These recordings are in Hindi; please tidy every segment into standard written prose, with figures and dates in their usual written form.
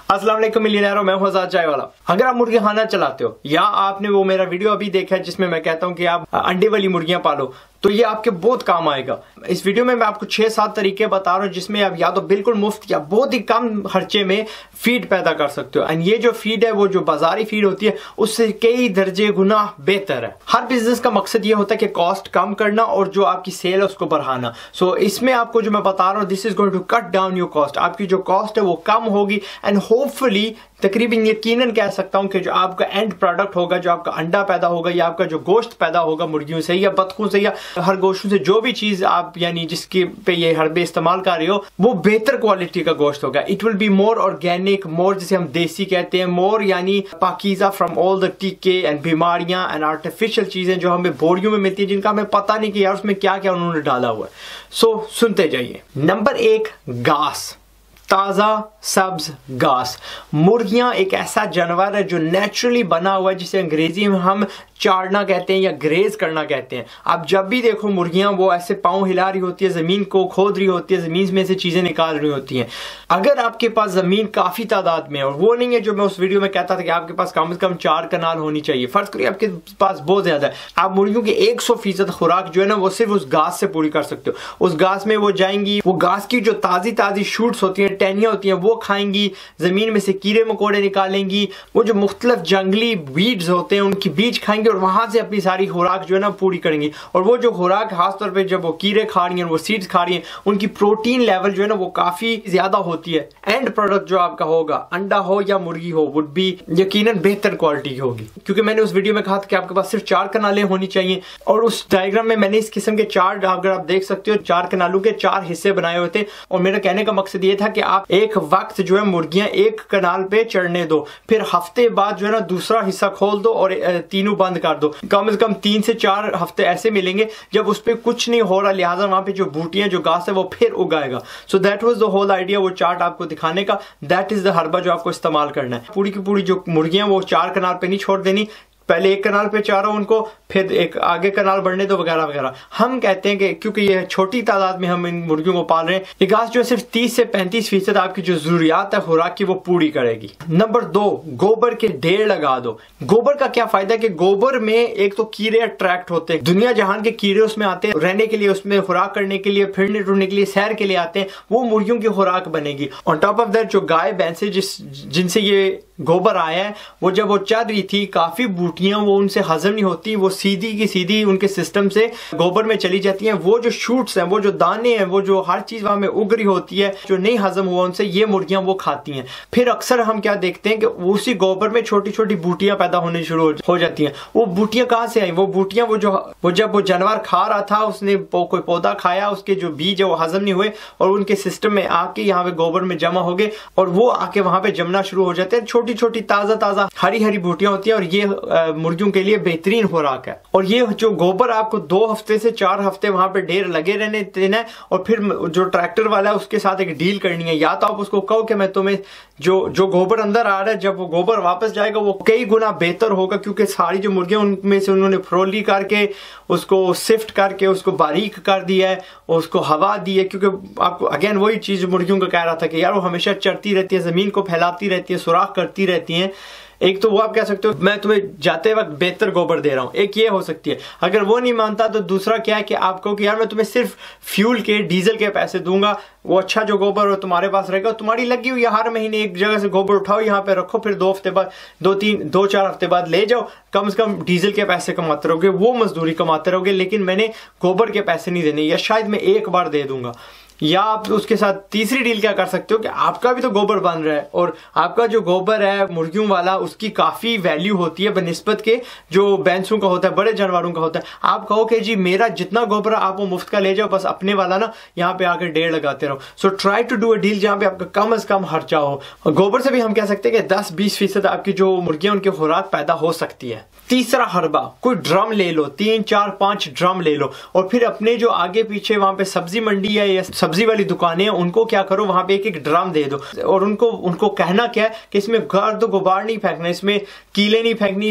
अस्सलाम वालेकुम मिलियनेरो, मैं हूं आजाद चाय वाला। अगर आप मुर्गी खाना चलाते हो या आपने वो मेरा वीडियो अभी देखा है जिसमें मैं कहता हूं कि आप अंडे वाली मुर्गियां पालो, तो ये आपके बहुत काम आएगा। इस वीडियो में मैं आपको 6-7 तरीके बता रहा हूं जिसमें आप या तो बिल्कुल मुफ्त या बहुत ही कम खर्चे में फीड पैदा कर सकते हो। एंड ये जो फीड है वो जो बाजारी फीड होती है उससे कई दर्जे गुना बेहतर है। हर बिजनेस का मकसद ये होता है कि कॉस्ट कम करना और जो आपकी सेल है उसको बढ़ाना। सो इसमें आपको जो मैं बता रहा हूं, this is going to cut down your cost. आपकी जो कॉस्ट है वो कम होगी एंड होपफुली तकरीबन यकीनन कह सकता हूं कि जो आपका एंड प्रोडक्ट होगा, जो आपका अंडा पैदा होगा या आपका जो गोश्त पैदा होगा मुर्गियों से या बतखों से या हर गोश्तों से, जो भी चीज आप यानी जिसके पे ये हरबे इस्तेमाल कर रहे हो, वो बेहतर क्वालिटी का गोश्त होगा। It will be more organic, more जिसे हम देसी कहते हैं, मोर यानी पाकीज़ा फ्रॉम ऑल द टीके एंड बीमारियां एंड आर्टिफिशियल चीजें जो हमें बोरियों में मिलती है जिनका हमें पता नहीं कि यार उसमें क्या क्या उन्होंने डाला हुआ है। सो सुनते जाइए। नंबर 1, घास, ताजा सब्ज घास। मुर्गियां एक ऐसा जानवर है जो नेचुरली बना हुआ है, जिसे अंग्रेजी में हम चारना कहते हैं या ग्रेज करना कहते हैं। आप जब भी देखो मुर्गियां वो ऐसे पांव हिला रही होती है, जमीन को खोद रही होती है, जमीन में से चीजें निकाल रही होती हैं। अगर आपके पास जमीन काफी तादाद में है, और वो नहीं है जो मैं उस वीडियो में कहता था कि आपके पास कम से कम 4 कनाल होनी चाहिए, फर्ज करिए आपके पास बहुत ज्यादा है, आप मुर्गियों की 100% खुराक जो है ना वो सिर्फ उस घास से पूरी कर सकते हो। उस घास में वो जाएंगी, वो घास की जो ताजी शूट्स होती है, टहनियां होती हैं, वो खाएंगी, जमीन में से कीड़े मकोड़े निकालेंगी, वो जो मुख्तलिफ जंगली वीड्स होते हैं उनकी बीज खाएंगे और वहां से अपनी सारी खुराक जो है ना पूरी करेंगी। और वो जो खुराक खासतौर पे जब वो कीड़े खा रही हैं, वो सीड्स खा रही हैं, उनकी प्रोटीन लेवल जो है ना वो काफी ज्यादा होती है। एंड प्रोडक्ट जो आपका होगा, अंडा हो या मुर्गी हो, वुड बी यकीनन बेहतर क्वालिटी की होगी। क्योंकि मैंने उस वीडियो में कहा था कि आपके पास सिर्फ 4 कनालें होनी चाहिए, और उस डायग्राम में मैंने इस किस्म के 4, अगर आप देख सकते हो, 4 कनालों के 4 हिस्से बनाए हुए थे। और मेरा कहने का मकसद ये था कि आप एक वक्त जो है मुर्गियां एक कनाल पे चढ़ने दो, फिर हफ्ते बाद जो है ना दूसरा हिस्सा खोल दो और तीनों बंद कर दो। कम से कम 3 से 4 हफ्ते ऐसे मिलेंगे जब उस पर कुछ नहीं हो रहा, लिहाजा वहां पे जो बूटियां जो घास है वो फिर उगाएगा। So that was the whole idea वो चार्ट आपको दिखाने का। दैट इज द हर्बा जो आपको इस्तेमाल करना है। पूरी की पूरी जो मुर्गियां वो 4 कनाल पे नहीं छोड़ देनी, पहले एक कनाल पे चारो उनको, फिर एक आगे कनाल बढ़ने दो वगैरह वगैरह। हम कहते हैं कि क्योंकि ये छोटी तादाद में हम इन मुर्गियों को पाल रहे हैं, ये घास जो है सिर्फ 30 से 35% आपकी जो जरूरियात है खुराक की वो पूरी करेगी। नंबर 2, गोबर के ढेर लगा दो। गोबर का क्या फायदा है कि गोबर में एक तो कीड़े अट्रैक्ट होते हैं, दुनिया जहान के कीड़े उसमें आते हैं रहने के लिए, उसमें खुराक करने के लिए, फिरने टुरने के लिए, सैर के लिए आते हैं, वो मुर्गियों की खुराक बनेगी। ऑन टॉप ऑफ दैट जो गाय भैंसे जिनसे ये गोबर आया है, वो जब वो चल रही थी, काफी बूटियां वो उनसे हजम नहीं होती, वो सीधी की सीधी उनके सिस्टम से गोबर में चली जाती हैं। वो जो शूट्स हैं, वो जो दाने हैं, वो जो हर चीज वहां में उग रही होती है, जो नहीं हजम हुआ उनसे, ये मुर्गियां वो खाती हैं। फिर अक्सर हम क्या देखते हैं कि उसी गोबर में छोटी छोटी बूटियां पैदा होने शुरू हो जाती हैं। वो बूटियां कहां से आई? वो बूटियां वो जब वो जानवर खा रहा था, उसने कोई पौधा खाया, उसके जो बीज है वो हजम नहीं हुए और उनके सिस्टम में आके यहाँ पे गोबर में जमा हो गए और वो आके वहां पे जमना शुरू हो जाते हैं। छोटी छोटी ताजा हरी बूटियां होती हैं और ये मुर्गियों के लिए बेहतरीन खुराक है। और ये जो गोबर आपको 2 हफ्ते से 4 हफ्ते वहां पे ढेर लगे रहने देना है। और फिर जो ट्रैक्टर वाला है उसके साथ एक डील करनी है, या तो आप उसको कहो कि मैं तुम्हें जो गोबर अंदर आ रहा है, जब वो गोबर वापस जाएगा वो कई गुना बेहतर होगा, क्योंकि सारी जो मुर्गियां उनमें से उन्होंने फ्रोली करके उसको सिफ्ट करके उसको बारीक कर दिया है, उसको हवा दी है। क्योंकि आपको अगेन वही चीज मुर्गियों का कह रहा था कि यार वो हमेशा चढ़ती रहती है, जमीन को फैलाती रहती है, सुराख करती रहती है। एक तो वो आप कह सकते हो मैं तुम्हें जाते वक्त बेहतर गोबर दे रहा हूं, एक ये हो सकती है। अगर वो नहीं मानता तो दूसरा क्या है कि आप कहो कि यार मैं तुम्हें सिर्फ फ्यूल के, डीजल के पैसे दूंगा, वो अच्छा जो गोबर हो तुम्हारे पास रहेगा, तुम्हारी लगी हुई हर महीने एक जगह से गोबर उठाओ, यहाँ पे रखो, फिर 2 हफ्ते बाद 2-4 हफ्ते बाद ले जाओ, कम से कम डीजल के पैसे कमाते रहोगे, वो मजदूरी कमाते रहोगे, लेकिन मैंने गोबर के पैसे नहीं देने, या शायद मैं एक बार दे दूंगा। या आप उसके साथ तीसरी डील क्या कर सकते हो कि आपका भी तो गोबर बन रहा है और आपका जो गोबर है मुर्गियों वाला, उसकी काफी वैल्यू होती है बनिस्बत के जो भैंसों का होता है, बड़े जानवरों का होता है। आप कहो कि जी मेरा जितना गोबर है आप वो मुफ्त का ले जाओ, बस अपने वाला ना यहाँ पे आकर ढेर लगाते रहो। So try to do a deal जहाँ पे आपका कम से कम खर्चा हो। और गोबर से भी हम कह सकते हैं कि 10-20% आपकी जो मुर्गियां उनकी खुराक पैदा हो सकती है। तीसरा हर्बा, कोई ड्रम ले लो, 3-4-5 ड्रम ले लो और फिर अपने जो आगे पीछे वहां पे सब्जी मंडी है या सब्जी वाली दुकानें हैं उनको क्या करो, वहां पे एक एक ड्रम दे दो और उनको कहना क्या है कि इसमें गर्द गुबार नहीं फेंकना, इसमें कीले नहीं फेंकनी,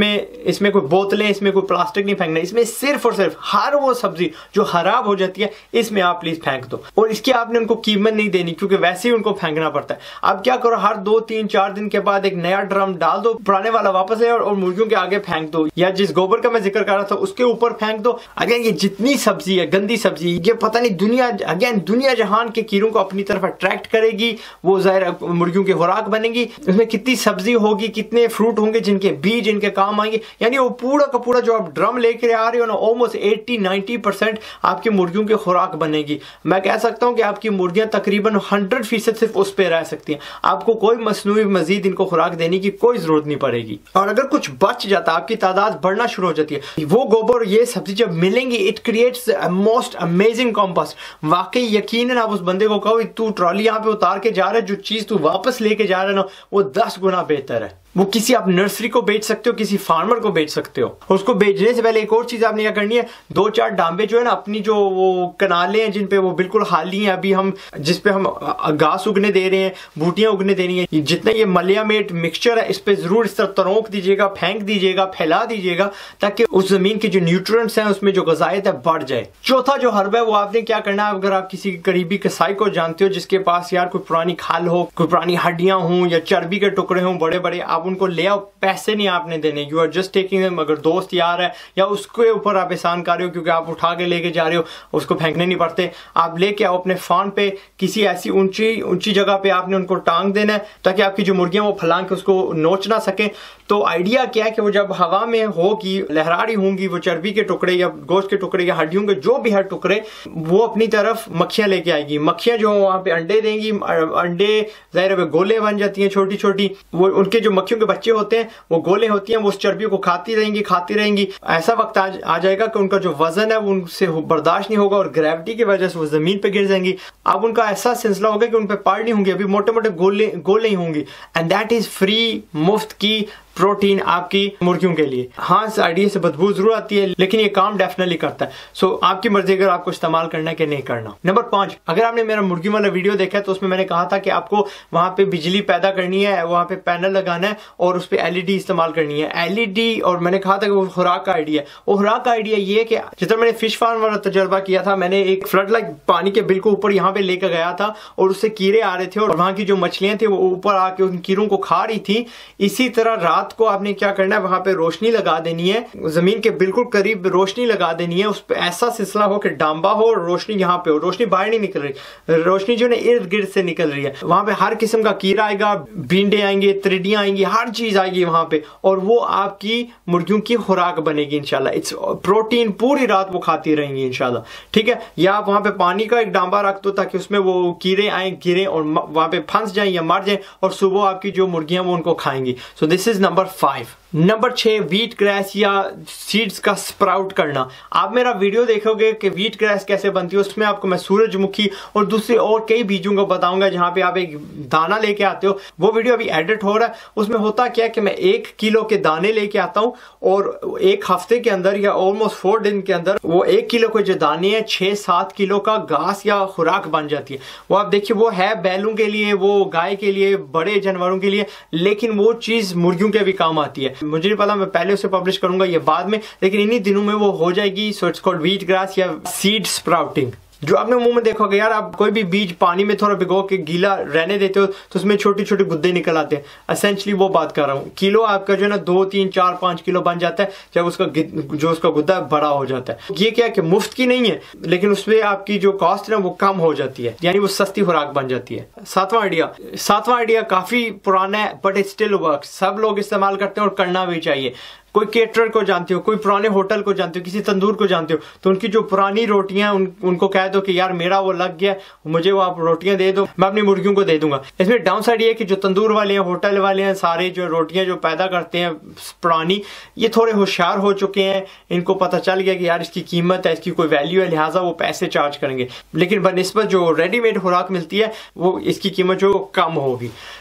इसमें कोई बोतलें, इसमें कोई प्लास्टिक नहीं फेंकना, इसमें सिर्फ और सिर्फ हर वो सब्जी जो खराब हो जाती है इसमें आप प्लीज फेंक दो। और इसकी आपने उनको कीमत नहीं देनी क्योंकि वैसे ही उनको फेंकना पड़ता है। आप क्या करो, हर 2, 3, 4 दिन के बाद एक नया ड्रम डाल दो, पुराने वाला वापस ले और मुर्गियों के आगे फेंक दो, या जिस गोबर का मैं जिक्र कर रहा था उसके ऊपर फेंक दो। अगेन ये जितनी सब्जी है, गंदी सब्जी, ये पता नहीं दुनिया जहान के कीड़ों को अपनी तरफ अट्रैक्ट करेगी, वो जाहिर मुर्गियों की खुराक बनेगी। उसमें कितनी सब्जी होगी, कितने फ्रूट होंगे जिनके बीज इनके काम आएंगे, यानी वो पूरा का पूरा जो आप ड्रम लेकर आ रहे हो ना, ऑलमोस्ट 80-90% आपकी मुर्गियों की खुराक बनेगी। मैं कह सकता हूं कि आपकी मुर्गियां तकरीबन 100% सिर्फ उस पे रह सकती हैं, आपको कोई मसनूई मजीद इनको खुराक देने की कोई जरूरत नहीं पड़ेगी। और अगर कुछ बच जाता, आपकी तादाद बढ़ना शुरू हो जाती है, वो गोबर ये सब्जी जब मिलेंगी, it creates most amazing compost. वाकई यकीनन आप उस बंदे को कहो तू ट्रॉली यहाँ पे उतार के जा रहा है, जो चीज तू वापस लेके जा रहा है ना, वो 10 गुना बेहतर है। वो किसी आप नर्सरी को बेच सकते हो, किसी फार्मर को बेच सकते हो। उसको बेचने से पहले एक और चीज आपने क्या करनी है, 2-4 डांबे जो है ना, अपनी जो वो कनाले हैं जिन पे वो बिल्कुल खाली हैं, अभी हम जिस पे हम घास उगने दे रहे हैं, बूटियां उगने देनी है, जितना ये मलियामेट मिक्सचर है इस पे जरूर इस तरह तरोक दीजिएगा, फेंक दीजिएगा, फैला दीजिएगा, ताकि उस जमीन के जो न्यूट्रिएंट्स हैं उसमें जो ग़िज़ायत है बढ़ जाए। चौथा जो हर्ब है वो आपने क्या करना है, अगर आप किसी करीबी कसाई को जानते हो जिसके पास यार कोई पुरानी खाल हो, कोई पुरानी हड्डियां हों या चर्बी के टुकड़े हों बड़े बड़े, आप उनको ले आओ, पैसे नहीं आपने देने, you are just taking them. अगर दोस्त यार है या उसके ऊपर आप एहसान कर रहे हो क्योंकि आप उठा के लेके जा रहे हो, उसको फेंकने नहीं पड़ते, आप लेके आओ अपने फार्म पे, किसी ऐसी ऊंची जगह पे आपने उनको टांग देना है ताकि आपकी जो मुर्गियां वो फलांग के उसको नोच ना सके। तो आइडिया क्या है कि वो जब हवा में होगी, लहरा रही होंगी, वो चर्बी के टुकड़े या गोश्त के टुकड़े या हड्डियों के जो भी है टुकड़े, वो अपनी तरफ मक्खियां लेके आएगी। मक्खियां जो वहां पे अंडे देंगी, अंडे जाहिर है गोले बन जाती हैं छोटी छोटी, वो उनके जो मक्खियों के बच्चे होते हैं वो गोले होती हैं, वो उस चर्बी को खाती रहेंगी। ऐसा वक्त आ जाएगा कि उनका जो वजन है वो उनसे बर्दाश्त नहीं होगा और ग्रेविटी की वजह से वो जमीन पे गिर जाएंगी। अब उनका ऐसा सिलसिला होगा कि उन पे पड़ नहीं होंगी, अभी मोटे मोटे गोले ही होंगी, एंड दैट इज फ्री, मुफ्त की प्रोटीन आपकी मुर्गियों के लिए। हाँ, इस आइडिया से बदबू जरूर आती है लेकिन ये काम डेफिनेटली करता है। सो आपकी मर्जी अगर आपको इस्तेमाल करना है कि नहीं करना। नंबर 5, अगर आपने मेरा मुर्गी वाला वीडियो देखा है तो उसमें मैंने कहा था कि आपको वहां पे बिजली पैदा करनी है, वहां पे पैनल लगाना है और उस पर एलईडी इस्तेमाल करनी है। एलईडी, और मैंने कहा था कि वो खुराक का आइडिया है। वो खुराक का आइडिया ये कि जितना मैंने फिश फार्म वाला तजर्बा किया था, मैंने एक फ्लड लाइक पानी के बिल्कुल ऊपर यहाँ पे लेकर गया था और उससे कीड़े आ रहे थे और वहां की जो मछलियां थी वो ऊपर आके उन कीड़ों को खा रही थी। इसी तरह रात को आपने क्या करना है, वहां पे रोशनी लगा देनी है, जमीन के बिल्कुल करीब रोशनी लगा देनी है, उस पे ऐसा सिलसिला हो कि डांबा हो और रोशनी यहाँ पे हो, रोशनी बाहर नहीं निकल रही, रोशनी जो है इर्द गिर्द से निकल रही है। वहां पे हर किस्म का कीड़ा आएगा, भींडे आएंगे, त्रिडियां आएंगी, हर चीज आएगी वहां पे, और वो आपकी मुर्गियों की खुराक बनेगी इंशाल्लाह। इट्स प्रोटीन, पूरी रात वो खाती रहेंगी इंशाल्लाह, ठीक है। या आप वहां पे पानी का एक डांबा रख दो ताकि उसमें वो कीड़े आए, गिरे और वहां पे फंस जाए या मर जाए और सुबह आपकी जो मुर्गियां वो उनको खाएंगी। So this is number 5। Number 6, wheat grass या सीड्स का स्प्राउट करना। आप मेरा वीडियो देखोगे कि व्हीट ग्रास कैसे बनती है, उसमें आपको मैं सूरजमुखी और दूसरे और कई बीजों को बताऊंगा जहां पे आप एक दाना लेके आते हो। वो वीडियो अभी एडिट हो रहा है। उसमें होता क्या है कि मैं 1 किलो के दाने लेके आता हूं और 1 हफ्ते के अंदर या ऑलमोस्ट 4 दिन के अंदर वो 1 किलो के जो दाने हैं 6-7 किलो का घास या खुराक बन जाती है। वो आप देखिए, वो है बैलों के लिए, वो गाय के लिए, बड़े जानवरों के लिए, लेकिन वो चीज मुर्गियों के भी काम आती है। मुझे नहीं पता, मैं पहले उसे पब्लिश करूंगा ये बाद में, लेकिन इन्हीं दिनों में वो हो जाएगी। So it's called wheat grass या सीड स्प्राउटिंग। जो आपने मुंह में देखोगे यार, आप कोई भी बीज पानी में थोड़ा भिगो के गीला रहने देते हो तो उसमें छोटे छोटे गुद्दे निकल आते हैं। एसेंशली वो बात कर रहा हूँ। किलो आपका जो है ना 2, 3, 4, 5 किलो बन जाता है जब उसका गुद्दा बड़ा हो जाता है। ये क्या कि मुफ्त की नहीं है, लेकिन उसमें आपकी जो कॉस्ट है वो कम हो जाती है, यानी वो सस्ती खुराक बन जाती है। 7वां आइडिया काफी पुराना है बट इट स्टिल वर्क्स। सब लोग इस्तेमाल करते हैं और करना भी चाहिए। कोई केटरर को जानते हो, कोई पुराने होटल को जानते हो, किसी तंदूर को जानते हो, तो उनकी जो पुरानी रोटियां उनको कह दो कि यार मेरा वो लग गया, मुझे वो आप रोटियां दे दो, मैं अपनी मुर्गियों को दे दूंगा। इसमें डाउन साइड ये है कि जो तंदूर वाले हैं, होटल वाले हैं, सारे जो रोटियां जो पैदा करते हैं पुरानी, ये थोड़े होशियार हो चुके हैं। इनको पता चल गया कि यार इसकी कीमत है, इसकी कोई वैल्यू है, लिहाजा वो पैसे चार्ज करेंगे। लेकिन बनिस्बत जो रेडीमेड खुराक मिलती है वो इसकी कीमत जो कम होगी,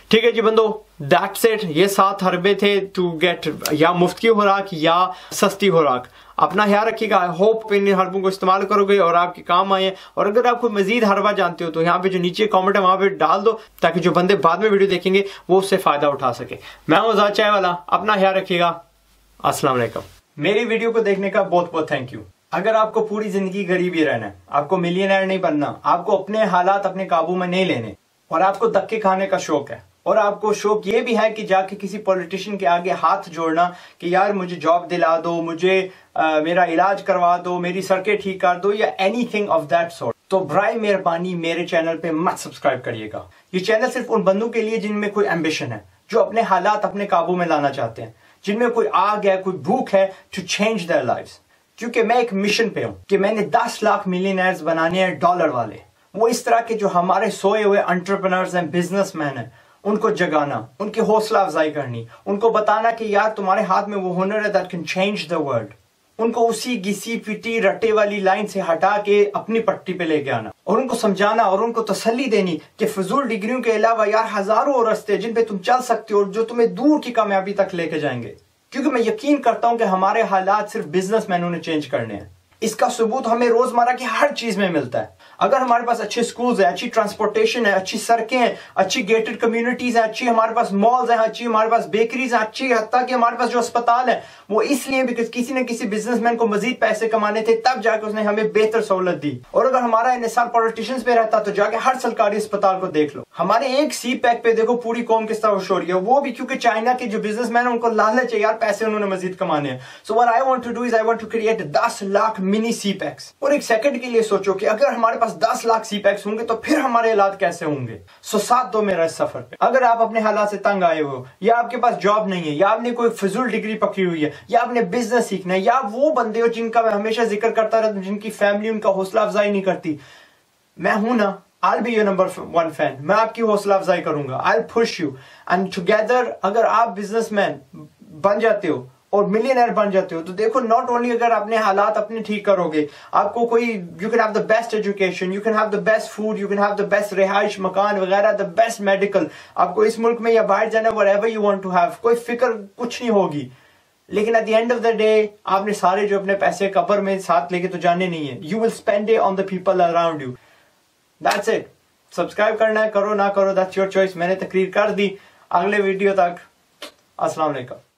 ठीक है जी बंदो, दैट्स इट। ये 7 हरबे थे टू गेट या मुफ्त की खुराक या सस्ती खुराक। अपना ख्याल रखिएगा। आई होप इन हरबों को इस्तेमाल करोगे और आपके काम आए। और अगर आप कोई मजीद हरबा जानते हो तो यहाँ पे जो नीचे कमेंट है वहां पे डाल दो, ताकि जो बंदे बाद में वीडियो देखेंगे वो उससे फायदा उठा सके। मैं हूं आजाद चाय वाला, अपना ख्याल रखिएगा। अस्सलाम वालेकुम। मेरी वीडियो को देखने का बहुत बहुत थैंक यू। अगर आपको पूरी जिंदगी गरीब ही रहना है, आपको मिलियनर नहीं बनना, आपको अपने हालात अपने काबू में नहीं लेने, और आपको धक्के खाने का शौक है, और आपको शौक ये भी है कि जाके किसी पॉलिटिशियन के आगे हाथ जोड़ना कि यार मुझे जॉब दिला दो, मुझे मेरा इलाज करवा दो, मेरी सड़कें ठीक कर दो, या एनीथिंग ऑफ दैट सॉर्ट, तो बराए मेहरबानी मेरे चैनल पे मत सब्सक्राइब करिएगा। ये चैनल सिर्फ उन बंदों के लिए जिनमें कोई एम्बिशन है, जो अपने हालात अपने काबू में लाना चाहते हैं, जिनमें कोई आग है, कोई भूख है टू चेंज देयर लाइव्स। क्योंकि मैं एक मिशन पे हूं कि मैंने 10 लाख मिलियनर्स बनाने हैं, डॉलर वाले। वो इस तरह के जो हमारे सोए हुए एंटरप्रेन्योर्स हैं, बिजनेसमैन हैं, उनको जगाना, उनकी हौसला अफजाई करनी, उनको बताना कि यार तुम्हारे हाथ में वो हुनर है that can change the world. उनको उसी घिसी पिटी रट्टे वाली लाइन से हटा के अपनी पट्टी पे लेके आना, और उनको समझाना और उनको तसल्ली देनी कि फजूल डिग्रियों के अलावा यार हजारों और रास्ते जिन पे तुम चल सकते हो और जो तुम्हें दूर की कामयाबी तक लेके जाएंगे। क्योंकि मैं यकीन करता हूं कि हमारे हालात सिर्फ बिजनेसमैनों ने चेंज करने हैं। इसका सबूत हमें रोजमर्रा की हर चीज में मिलता है। अगर हमारे पास अच्छे स्कूल्स है, अच्छी ट्रांसपोर्टेशन है, अच्छी सड़कें हैं, अच्छी गेटेड कम्युनिटीज है, अच्छी हमारे पास मॉल्स हैं, अच्छी हमारे पास बेकरीज हैं, अच्छी हत्ता कि हमारे पास जो अस्पताल है वो इसलिए बिकॉज किसी न किसी बिजनेसमैन को मजीद पैसे कमाने थे, तब जाके उसने हमें बेहतर सहूलत दी। और अगर हमारा इन्हिसार पॉलिटिशियंस पे रहता तो जाके हर सरकारी अस्पताल को देख लो। हमारे एक सी पैक पे देखो पूरी कौम किस तरह खुश हो रही है, वो भी क्योंकि चाइना के जो बिजनेसमैन है उनको लालच है यार, पैसे उन्होंने मजीद कमाने हैं। So what I want to do is I want to create 10 lakh mini sea packs. और एक सेकंड के लिए सोचो कि अगर हमारे पास 10 लाख सी पैक्स होंगे तो फिर हमारे हालात कैसे होंगे। सो साथ दो मेरा इस सफर पे। अगर आप अपने हालात से तंग आए हो, या आपके पास जॉब नहीं है, या आपने कोई फजूल डिग्री पकड़ी हुई है, या आपने बिजनेस सीखना है, या वो बंदे हो जिनका मैं हमेशा जिक्र करता रहता हूं, जिनकी फैमिली उनका हौसला अफजाई नहीं करती, मैं हूं ना। I'll be your number 1 fan। मैं आपकी हौसला अफजाई करूंगा। I'll push you and together अगर आप बिजनेसमैन बन जाते हो और मिलियनर बन जाते हो तो देखो, नॉट ओनली अगर अपने हालात अपने ठीक करोगे, आपको कोई you can have the best education, you can have the best food, you can have the best रिहाइश मकान वगैरह, द बेस्ट मेडिकल, आपको इस मुल्क में या बाहर जाना whatever you want to have, कोई फिक्र कुछ नहीं होगी। लेकिन at the end of the day आपने सारे जो अपने पैसे कब्र में साथ लेके तो जाने नहीं है। You will spend it on the people around you. That's it. Subscribe करना है, करो ना करो, दैट्स योर चॉइस। मैंने तकरीर कर दी। अगले वीडियो तक अस्सलाम वालेकुम।